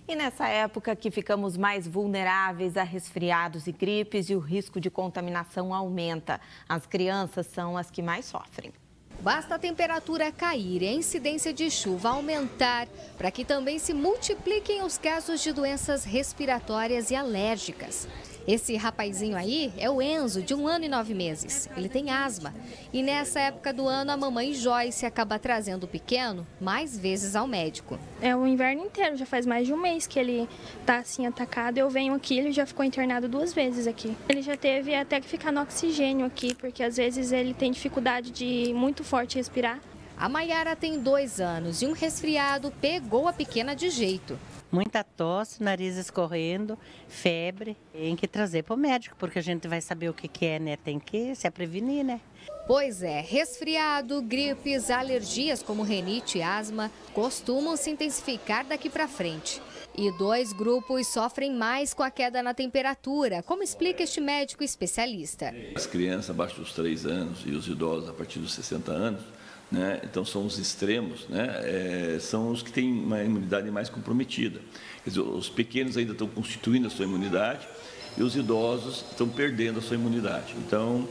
E nessa época que ficamos mais vulneráveis a resfriados e gripes e o risco de contaminação aumenta. As crianças são as que mais sofrem. Basta a temperatura cair e a incidência de chuva aumentar para que também se multipliquem os casos de doenças respiratórias e alérgicas. Esse rapazinho aí é o Enzo, de 1 ano e 9 meses. Ele tem asma. E nessa época do ano, a mamãe Joyce acaba trazendo o pequeno mais vezes ao médico. É o inverno inteiro, já faz mais de um mês que ele tá assim atacado. Eu venho aqui, ele já ficou internado 2 vezes aqui. Ele já teve até que ficar no oxigênio aqui, porque às vezes ele tem dificuldade de muito forte respirar. A Maiara tem 2 anos e um resfriado pegou a pequena de jeito. Muita tosse, nariz escorrendo, febre. Tem que trazer para o médico, porque a gente vai saber o que é, né? Tem que se prevenir, né? Pois é, resfriado, gripes, alergias como rinite e asma costumam se intensificar daqui para frente. E 2 grupos sofrem mais com a queda na temperatura, como explica este médico especialista. As crianças abaixo dos 3 anos e os idosos a partir dos 60 anos, né? Então são os extremos, né? São os que têm uma imunidade mais comprometida. Quer dizer, os pequenos ainda estão constituindo a sua imunidade e os idosos estão perdendo a sua imunidade. Então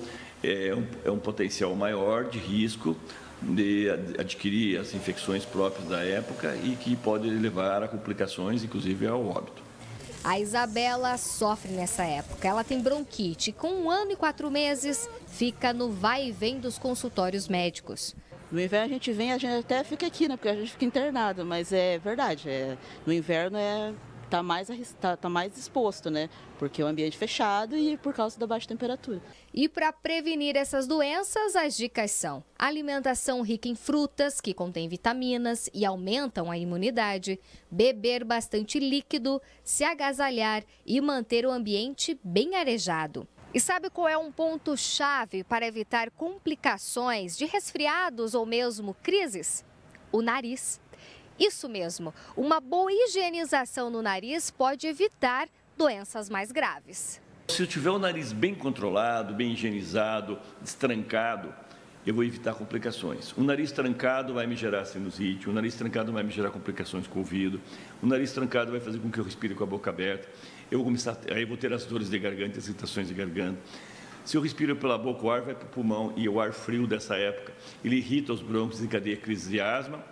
é um potencial maior de risco de adquirir as infecções próprias da época e que pode levar a complicações, inclusive ao óbito. A Isabela sofre nessa época. Ela tem bronquite e com 1 ano e 4 meses fica no vai e vem dos consultórios médicos. No inverno a gente até fica aqui, né? Porque a gente fica internado, mas é verdade. No inverno tá mais exposto, né? Porque é um ambiente fechado e por causa da baixa temperatura. E para prevenir essas doenças, as dicas são: alimentação rica em frutas, que contém vitaminas e aumentam a imunidade, beber bastante líquido, se agasalhar e manter o ambiente bem arejado. E sabe qual é um ponto-chave para evitar complicações de resfriados ou mesmo crises? O nariz. Isso mesmo, uma boa higienização no nariz pode evitar doenças mais graves. Se eu tiver o nariz bem controlado, bem higienizado, destrancado, eu vou evitar complicações. O nariz trancado vai me gerar sinusite, o nariz trancado vai me gerar complicações com o ouvido, o nariz trancado vai fazer com que eu respire com a boca aberta. Aí eu vou ter as dores de garganta, as irritações de garganta. Se eu respiro pela boca, o ar vai para o pulmão e o ar frio dessa época, ele irrita os brônquios e encadeia crise de asma.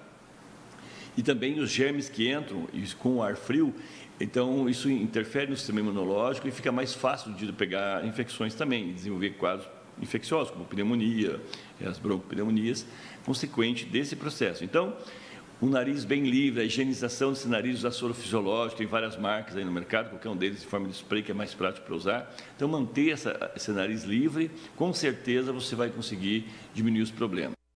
E também os germes que entram com o ar frio, então isso interfere no sistema imunológico e fica mais fácil de pegar infecções também, desenvolver quadros infecciosos, como pneumonia, as bronquopneumonias, consequente desse processo. Então, o nariz bem livre, a higienização desse nariz, usar soro fisiológico, tem várias marcas aí no mercado, qualquer um deles em forma de spray, que é mais prático para usar. Então, manter esse nariz livre, com certeza você vai conseguir diminuir os problemas.